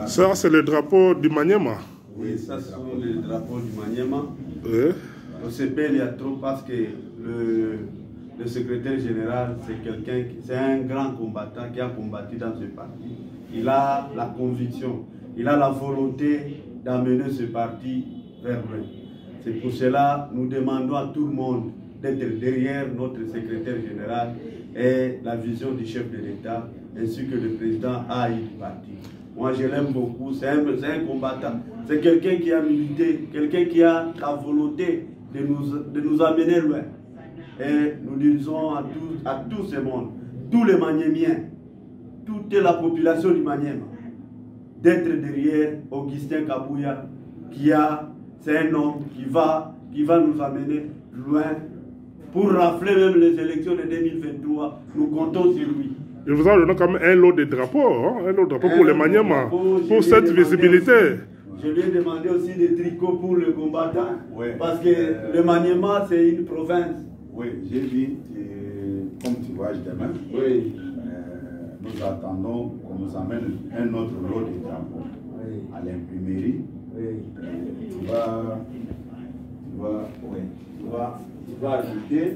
Ça, c'est le drapeau du Maniema. Oui, ça, ce sont les drapeaux du Maniema. Oui. On se pèle, il y a trop parce que le secrétaire général, c'est un grand combattant qui a combattu dans ce parti. Il a la conviction, il a la volonté d'amener ce parti vers loin. C'est pour cela que nous demandons à tout le monde d'être derrière notre secrétaire général et la vision du chef de l'État, ainsi que le président AI du parti. Moi, je l'aime beaucoup, c'est un combattant. C'est quelqu'un qui a milité, quelqu'un qui a la volonté de nous amener loin. Et nous disons à tout ce monde, tous les Maniémiens, toute la population du Maniema, d'être derrière Augustin Kabouya, c'est un homme qui va nous amener loin pour rafler même les élections de 2023. Nous comptons sur lui. Il vous a donné quand même un lot de drapeaux, hein, un lot de drapeaux pour les Maniema, pour cette visibilité. Je lui ai demandé aussi des tricots pour le combattant, oui, parce que le Maniema, c'est une province. Oui, j'ai vu, comme tu vois, demain, oui, nous attendons qu'on nous amène un autre lot de drapeaux, oui, à l'imprimerie. Oui. Tu vas ajouter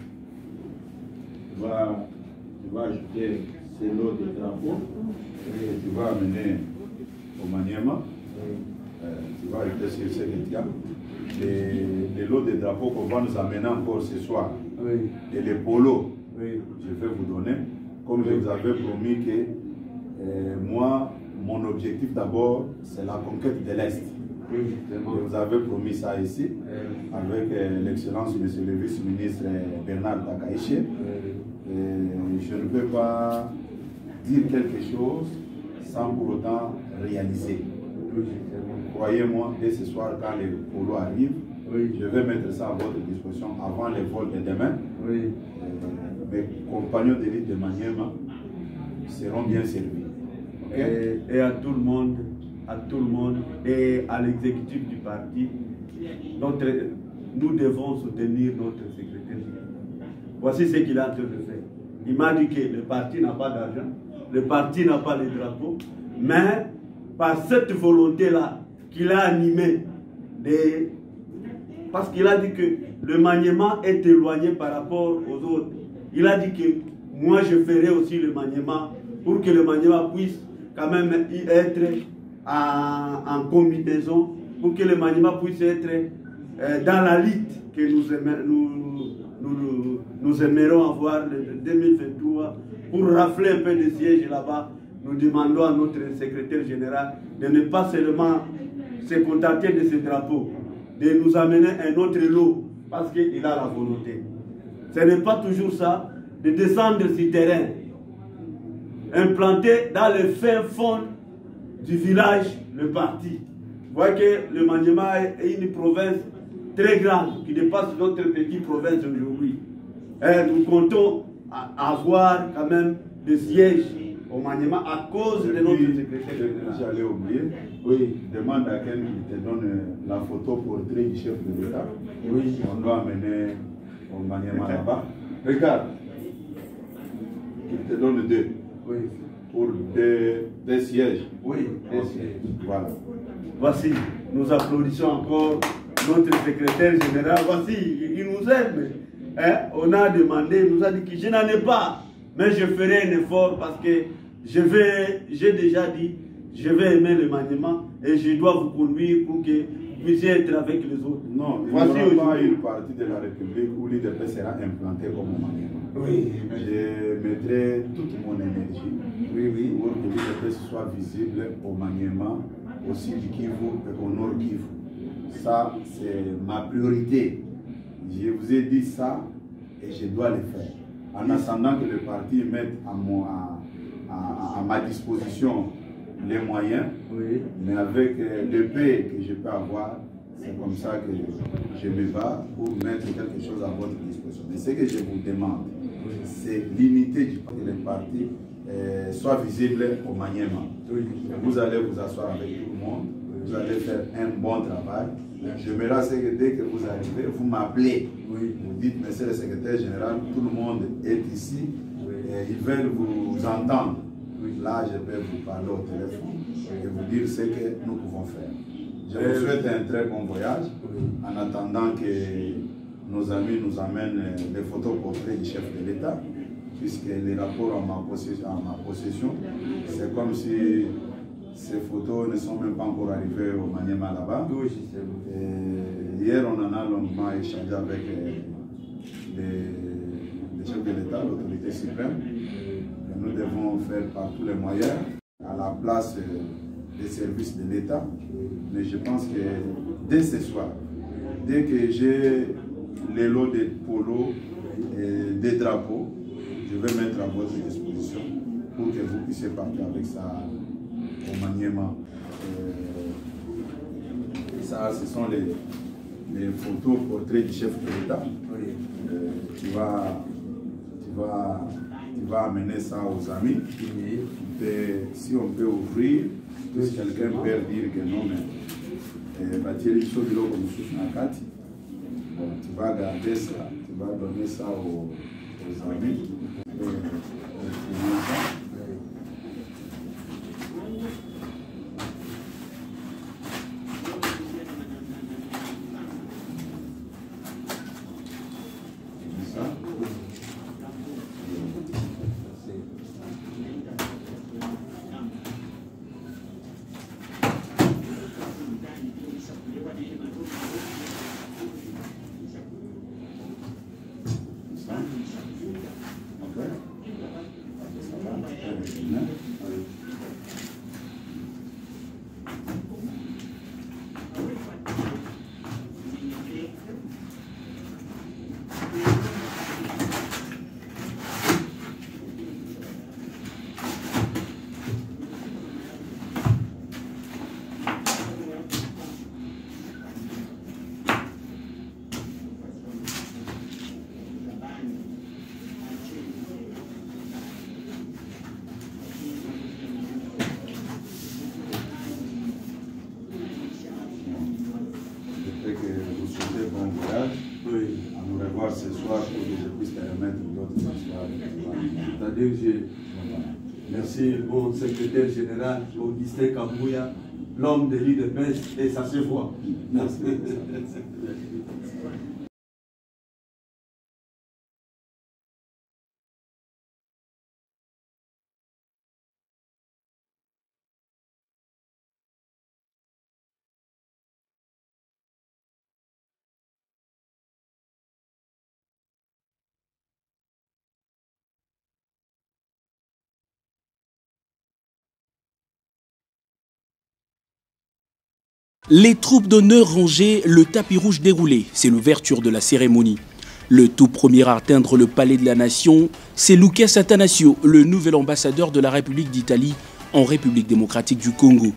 ces lots de drapeaux et tu vas amener au Maniema. Tu vas ajouter sur ces les lots de drapeaux qu'on va nous amener encore ce soir. Oui. Et les polos, oui, je vais vous donner. Comme je vous avais promis que moi, mon objectif d'abord, c'est la conquête de l'Est. Oui, je vous avais promis ça ici, avec l'excellence monsieur le vice-ministre Bernard Takaïché. Je ne peux pas dire quelque chose sans pour autant réaliser. Croyez-moi, dès ce soir, quand les polos arrivent, oui, je vais mettre ça à votre disposition avant les vols de demain. Oui. Mes compagnons d'élite de Maniema seront bien servis. Okay? Et à tout le monde, et à l'exécutif du parti, nous devons soutenir notre secrétaire général. Voici ce qu'il a en train de faire. Il m'a dit que le parti n'a pas d'argent, le parti n'a pas de drapeau, mais par cette volonté-là qu'il a animée, parce qu'il a dit que le Maniema est éloigné par rapport aux autres. Il a dit que moi je ferai aussi le Maniema pour que le Maniema puisse quand même être en combinaison, pour que le Maniema puisse être dans la lutte que nous aimerons avoir en 2023 pour rafler un peu de sièges là-bas. Nous demandons à notre secrétaire général de ne pas seulement se contenter de ce drapeau, de nous amener un autre lot parce qu'il a la volonté. Ce n'est pas toujours ça, de descendre sur terrain, implanter dans le fin fond du village le parti. Vous voyez que le Maniema est une province très grande qui dépasse notre petite province aujourd'hui. Nous comptons avoir quand même des sièges au Maniema à cause de notre secrétaire général. J'allais oublier. Oui, demande à quelqu'un qui te donne la photo portrait du chef de l'État. Oui, on doit amener au Maniema là-bas. Regarde, qu'il te donne deux. Oui. Pour des sièges. Oui, des sièges. Voilà. Voici, nous applaudissons encore notre secrétaire général. Voici, il nous aime. Hein? On a demandé, il nous a dit que je n'en ai pas, mais je ferai un effort parce que j'ai déjà dit, je vais aimer le Maniema et je dois vous conduire pour que vous puissiez être avec les autres. Non, il n'y aura pas une partie de la République où l'IDP sera implanté comme au Maniema. Oui. Je mettrai toute mon énergie, oui, pour que l'IDP soit visible au Maniema, aussi du Kivu et au Nord Kivu. Ça, c'est ma priorité. Je vous ai dit ça et je dois le faire. En attendant que le parti mette à ma disposition les moyens, oui, mais avec le paix que je peux avoir, c'est comme ça que je me bats pour mettre quelque chose à votre disposition. Mais ce que je vous demande, c'est l'unité du parti soit visible au Maniema. Oui. Vous allez vous asseoir avec tout le monde, vous allez faire un bon travail. Je me rassure que dès que vous arrivez, vous m'appelez. Oui. Vous dites, monsieur le secrétaire général, tout le monde est ici. Oui. Et ils veulent vous entendre. Oui. là je peux vous parler au téléphone et vous dire ce que nous pouvons faire. Je vous souhaite un très bon voyage en attendant que nos amis nous amènent les photos portraits du chef de l'État, puisque les rapports en ma possession, c'est comme si ces photos ne sont même pas encore arrivées au Maniema là-bas. Hier, on en a longuement échangé avec les chefs de l'État, l'autorité suprême. Et nous devons faire par tous les moyens à la place des services de l'État. Mais je pense que dès ce soir, dès que j'ai les lots de polos et des drapeaux, je vais mettre à votre disposition pour que vous puissiez partir avec ça au Maniema. Ça, ce sont les photos portraits du chef de l'État. Tu vas amener ça aux amis. Si on peut ouvrir, si quelqu'un peut dire que non, mais tu vas garder ça, tu vas donner ça aux amis. Ce soir pour que je puisse te remettre d'autres histoires. C'est-à-dire merci au secrétaire général Augustin Kambouya, l'homme de l'UDPS, et ça se voit. Merci. Les troupes d'honneur rangées, le tapis rouge déroulé, c'est l'ouverture de la cérémonie. Le tout premier à atteindre le palais de la nation, c'est Lucas Attanasio, le nouvel ambassadeur de la République d'Italie en République démocratique du Congo.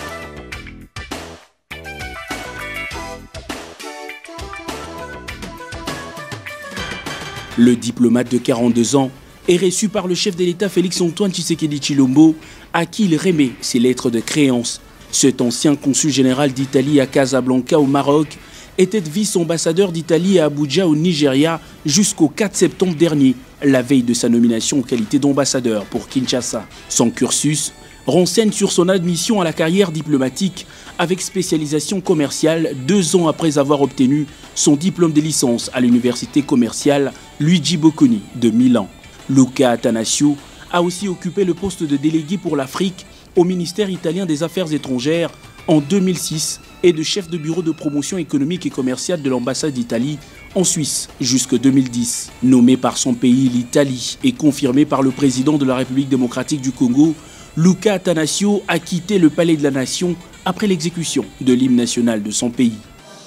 Le diplomate de 42 ans est reçu par le chef de l'État Félix-Antoine Tshisekedi Tshilombo, à qui il remet ses lettres de créance. Cet ancien consul général d'Italie à Casablanca au Maroc était vice-ambassadeur d'Italie à Abuja au Nigeria jusqu'au 4 septembre dernier, la veille de sa nomination en qualité d'ambassadeur pour Kinshasa. Son cursus renseigne sur son admission à la carrière diplomatique avec spécialisation commerciale 2 ans après avoir obtenu son diplôme de licence à l'université commerciale Luigi Bocconi de Milan. Lucas Attanasio a aussi occupé le poste de délégué pour l'Afrique au ministère italien des Affaires étrangères en 2006 et de chef de bureau de promotion économique et commerciale de l'ambassade d'Italie en Suisse jusqu'en 2010. Nommé par son pays, l'Italie, et confirmé par le président de la République démocratique du Congo, Lucas Attanasio a quitté le palais de la nation après l'exécution de l'hymne national de son pays.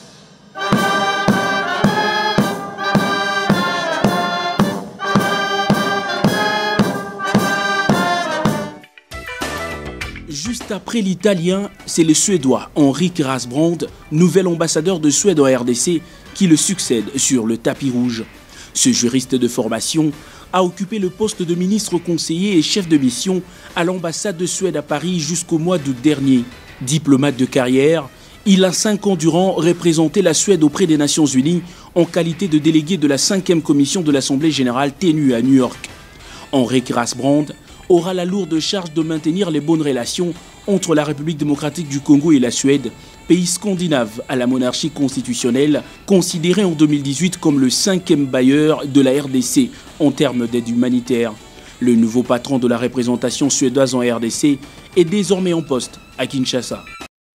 Juste après l'italien, c'est le Suédois Henrik Rasbrand, nouvel ambassadeur de Suède en RDC, qui le succède sur le tapis rouge. Ce juriste de formation a occupé le poste de ministre conseiller et chef de mission à l'ambassade de Suède à Paris jusqu'au mois d'août dernier. Diplomate de carrière, il a 5 ans durant représenté la Suède auprès des Nations Unies en qualité de délégué de la 5e commission de l'Assemblée générale tenue à New York. Henrik Rasbrand aura la lourde charge de maintenir les bonnes relations entre la République démocratique du Congo et la Suède, pays scandinave à la monarchie constitutionnelle, considéré en 2018 comme le 5e bailleur de la RDC en termes d'aide humanitaire. Le nouveau patron de la représentation suédoise en RDC est désormais en poste à Kinshasa.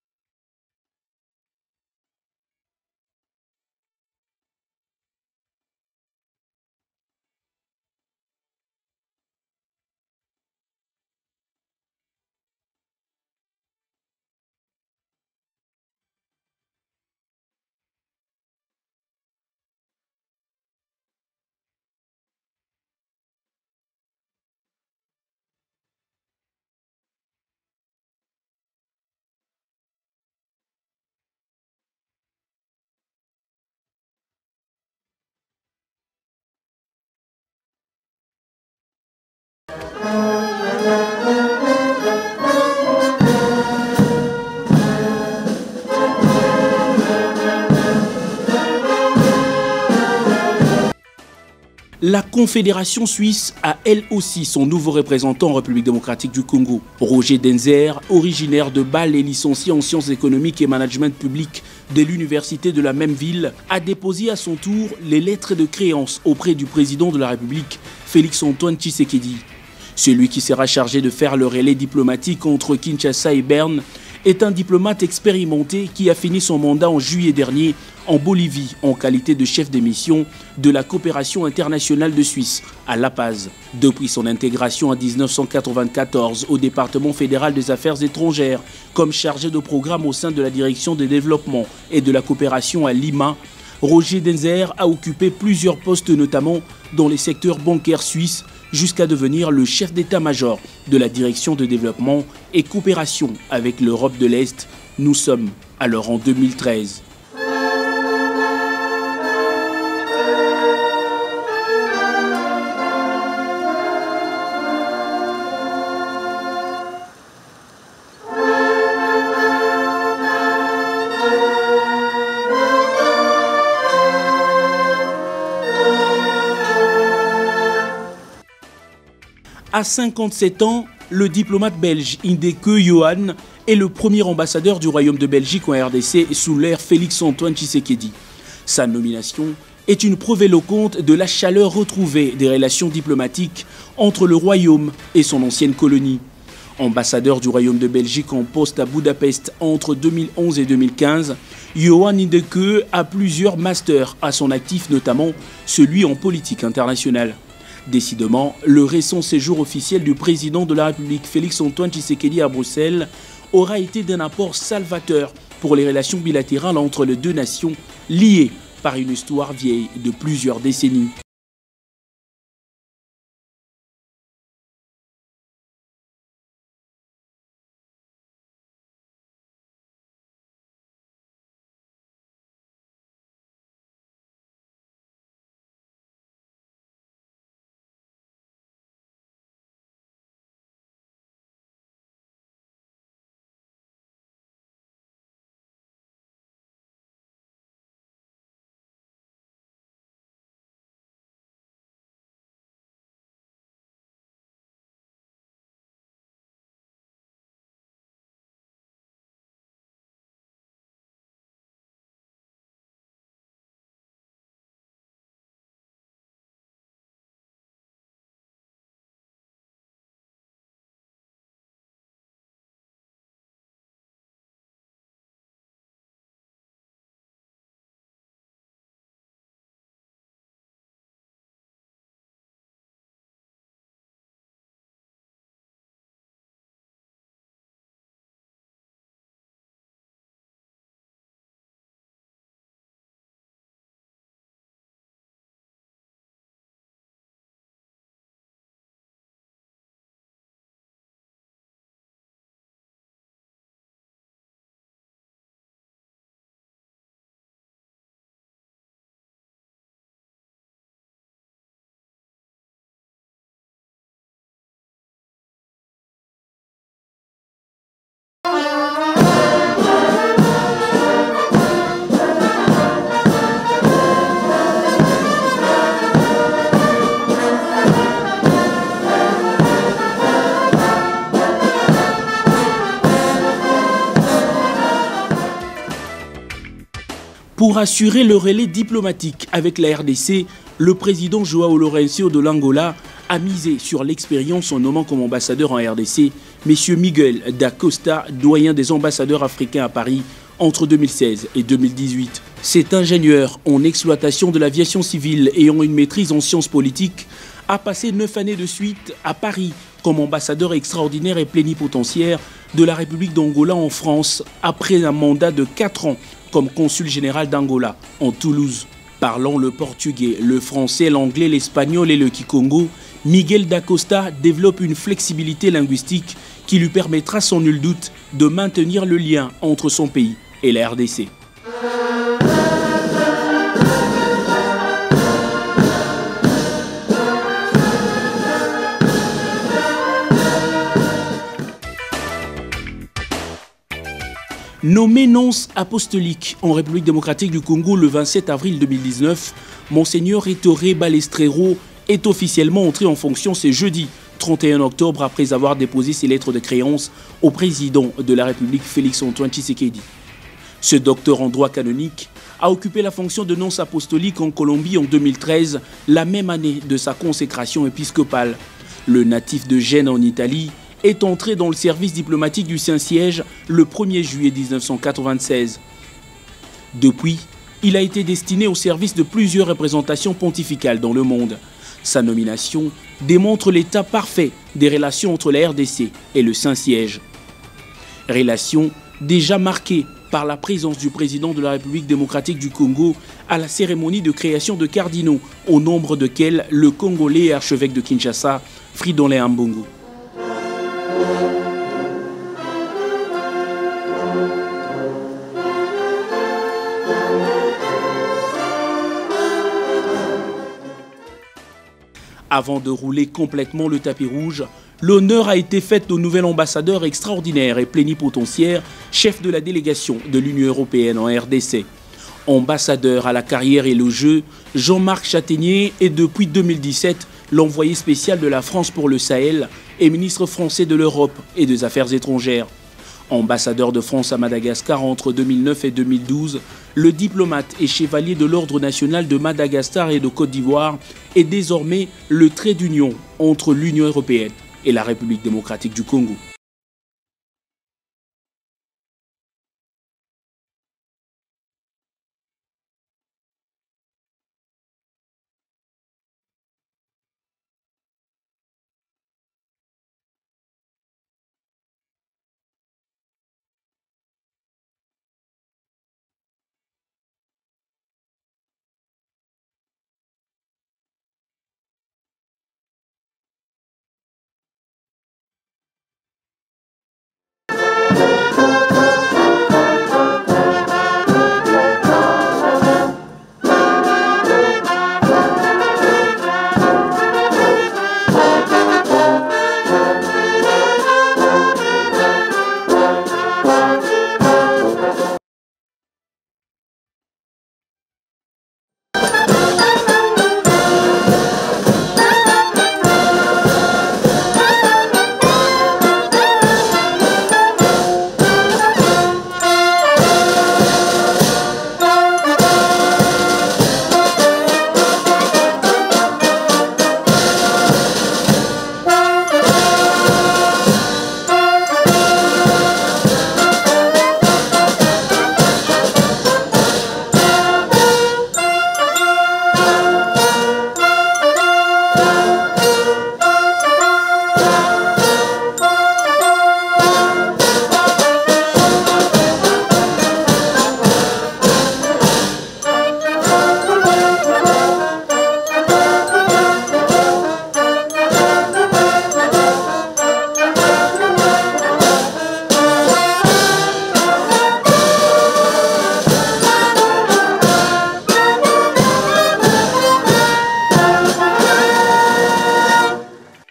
La Confédération suisse a elle aussi son nouveau représentant en République démocratique du Congo. Roger Denzer, originaire de Bâle et licencié en sciences économiques et management public de l'université de la même ville, a déposé à son tour les lettres de créance auprès du président de la République, Félix-Antoine Tshisekedi. Celui qui sera chargé de faire le relais diplomatique entre Kinshasa et Berne est un diplomate expérimenté qui a fini son mandat en juillet dernier en Bolivie en qualité de chef de mission de la coopération internationale de Suisse à La Paz. Depuis son intégration en 1994 au département fédéral des affaires étrangères comme chargé de programme au sein de la direction de développement et de la coopération à Lima, Roger Denzer a occupé plusieurs postes notamment dans les secteurs bancaires suisses jusqu'à devenir le chef d'état-major de la direction de développement et coopération avec l'Europe de l'Est. Nous sommes alors en 2013. À 57 ans, le diplomate belge Indeke Johan est le premier ambassadeur du Royaume de Belgique en RDC sous l'ère Félix-Antoine Tshisekedi. Sa nomination est une preuve éloquente de la chaleur retrouvée des relations diplomatiques entre le Royaume et son ancienne colonie. Ambassadeur du Royaume de Belgique en poste à Budapest entre 2011 et 2015, Johan Indeke a plusieurs masters à son actif, notamment celui en politique internationale. Décidément, le récent séjour officiel du président de la République Félix-Antoine Tshisekedi à Bruxelles aura été d'un apport salvateur pour les relations bilatérales entre les deux nations liées par une histoire vieille de plusieurs décennies. Pour assurer le relais diplomatique avec la RDC, le président João Lourenço de l'Angola a misé sur l'expérience en nommant comme ambassadeur en RDC M. Miguel da Costa, doyen des ambassadeurs africains à Paris entre 2016 et 2018. Cet ingénieur en exploitation de l'aviation civile ayant une maîtrise en sciences politiques a passé 9 années de suite à Paris comme ambassadeur extraordinaire et plénipotentiaire de la République d'Angola en France après un mandat de 4 ans comme consul général d'Angola en Toulouse. Parlant le portugais, le français, l'anglais, l'espagnol et le kikongo, Miguel da Costa développe une flexibilité linguistique qui lui permettra sans nul doute de maintenir le lien entre son pays et la RDC. Nommé nonce apostolique en République démocratique du Congo le 27 avril 2019, Monseigneur Ettore Balestrero est officiellement entré en fonction ce jeudi 31 octobre après avoir déposé ses lettres de créance au président de la République Félix-Antoine Tshisekedi. Ce docteur en droit canonique a occupé la fonction de nonce apostolique en Colombie en 2013, la même année de sa consécration épiscopale. Le natif de Gênes en Italie est entré dans le service diplomatique du Saint-Siège le 1er juillet 1996. Depuis, il a été destiné au service de plusieurs représentations pontificales dans le monde. Sa nomination démontre l'état parfait des relations entre la RDC et le Saint-Siège. Relations déjà marquées par la présence du président de la République démocratique du Congo à la cérémonie de création de cardinaux, au nombre desquels le Congolais et archevêque de Kinshasa, Fridolin Ambongo. Avant de rouler complètement le tapis rouge, l'honneur a été fait au nouvel ambassadeur extraordinaire et plénipotentiaire, chef de la délégation de l'Union européenne en RDC. Ambassadeur à la carrière et le jeu, Jean-Marc Châtaignier est depuis 2017 l'envoyé spécial de la France pour le Sahel et ministre français de l'Europe et des Affaires étrangères. Ambassadeur de France à Madagascar entre 2009 et 2012, le diplomate et chevalier de l'Ordre national de Madagascar et de Côte d'Ivoire est désormais le trait d'union entre l'Union européenne et la République démocratique du Congo.